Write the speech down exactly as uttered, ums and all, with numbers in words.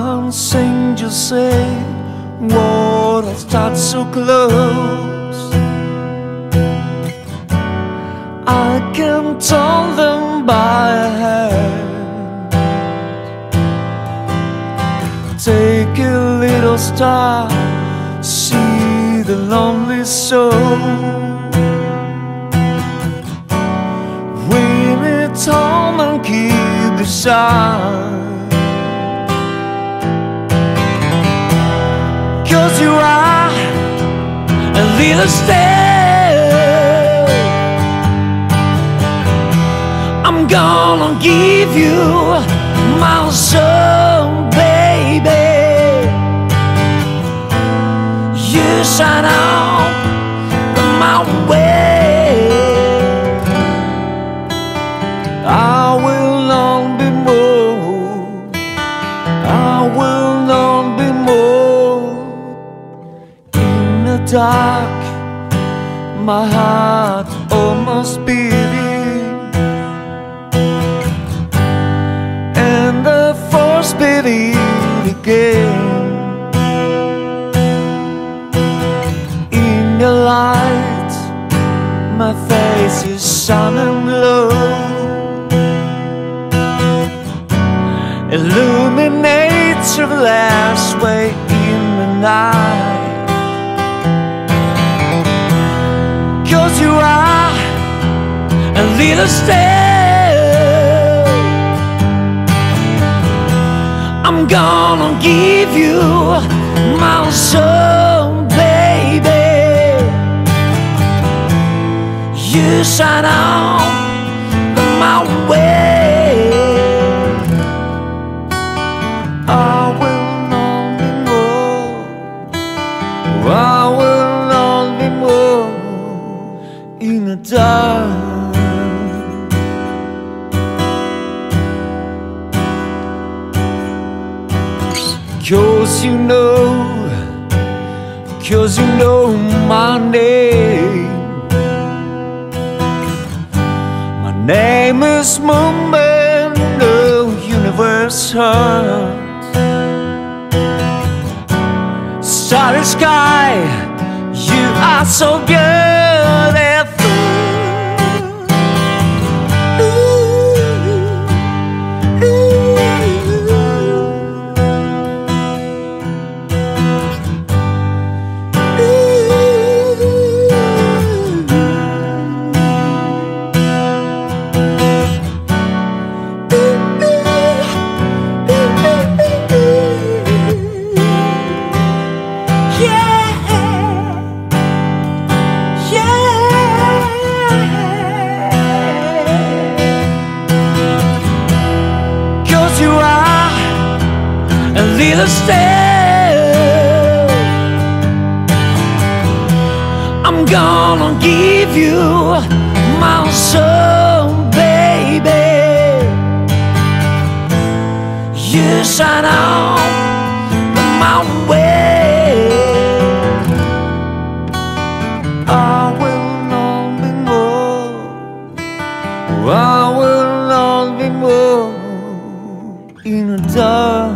Once angels said, "What I start so close." I can tell them by hand. Take a little star, see the lonely soul. Win it home and keep the shine. Cause you are a little step. I'm gonna give you my soul, baby. You shine on my way. I will not be moved. I will not be moved. In the dark, my heart almost beating, and the force beating again. In the light, my face is shining low, illuminates your last way in the night. Cause you are a little step. I'm gonna give you my soul, baby. You shine on my way. I will not be moved. I will not be moved in the dark. Cause you know, cause you know my name. My name is Moonman, the universe heart. Starry sky, you are so beautiful. Little step. I'm gonna give you my soul, baby. You shine on my way. I will not be moved. I will not be moved in the dark.